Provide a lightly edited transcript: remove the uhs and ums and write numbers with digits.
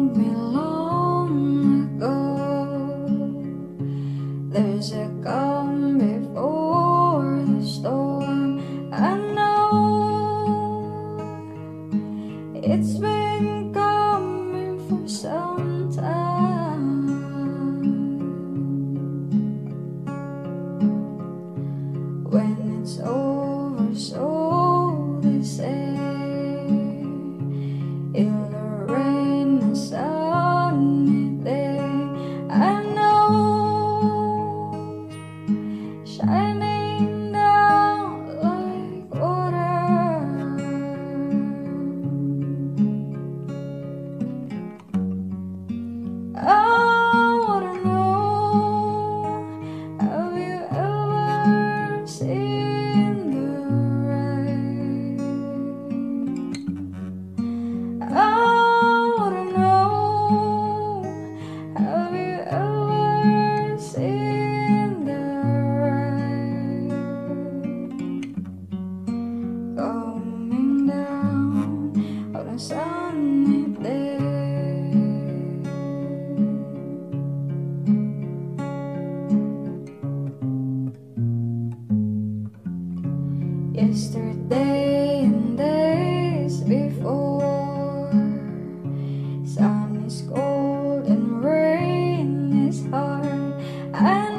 me long ago. There's a calm before the storm. I know it's been coming for some time. When it's over, so they say, it'll rain a sunny day. I know, shining down like water. I wanna know, have you ever seen the rain? I wanna know, have you ever seen the rain coming down on a sunny day? Yesterday and days before, sun is cold and rain is hard. I